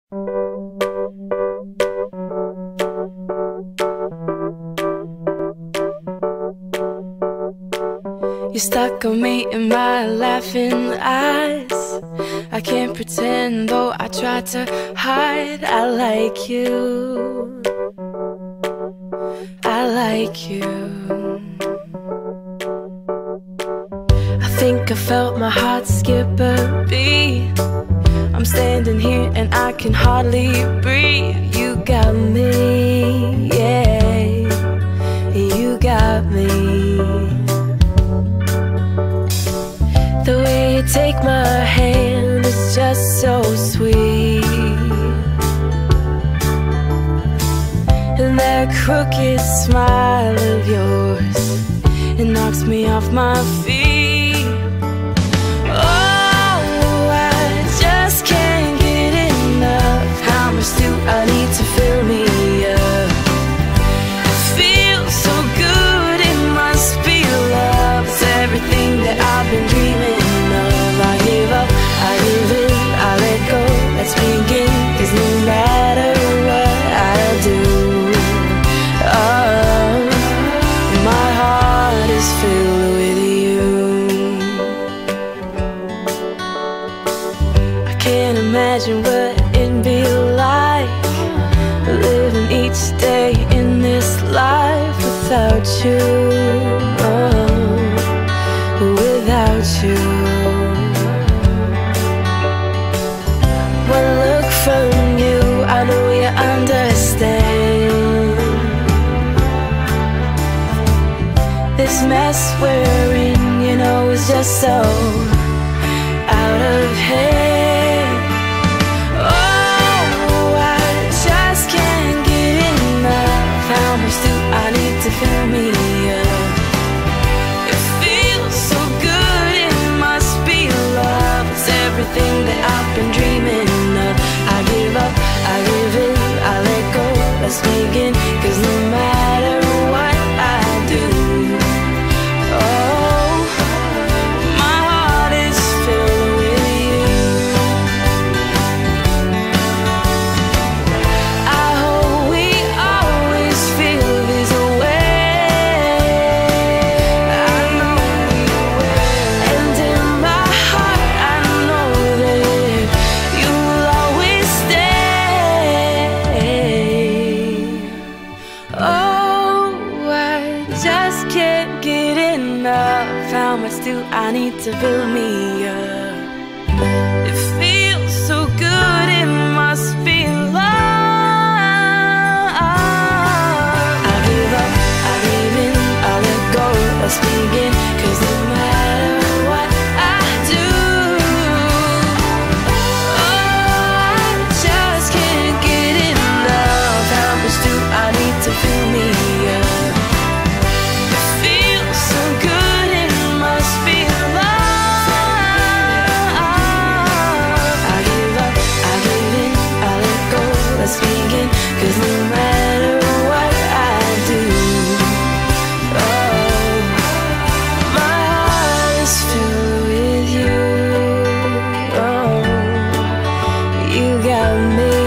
You're stuck on me in my laughing eyes. I can't pretend, though I try to hide. I like you, I like you. I think I felt my heart skip a beat. I'm standing here and I can hardly breathe. You got me, yeah, you got me. The way you take my hand is just so sweet, and that crooked smile of yours, it knocks me off my feet. Oh, I just can't get enough. How much do I need to fill me up? It feels so good, it must be love. It's everything that I've been dreaming of. I give up, I give in, I let go. Let's begin, 'cause no matter what I do, oh, my heart is filled with you. I can't imagine what it'd be like living each day in this life without you, oh, without you. One look from you, I know you understand. This mess we're in, you know, is just so out of hand. Oh, I just can't get enough. How much do I need to fill me up? It feels so good, it must be love. It's everything that I've been dreaming of. I give up, I give in, I let go. Let's begin, 'cause no matter what I do, oh, my heart is filled with you. I hope we always feel this way. I know we will. And in my heart I know that you will always stay. Oh, I just can't get enough. How much do I need to fill me up? It feels so good, it must be love. I give up, I give in, I let go. Let's begin, 'cause no matter what I do, oh, I just can't get enough. How much do I need to fill me up? It feels so good, it must be love. I give up, I give in, I let go. Let's begin, 'cause no matter what I do, oh, my heart is filled with you. Oh, you got me.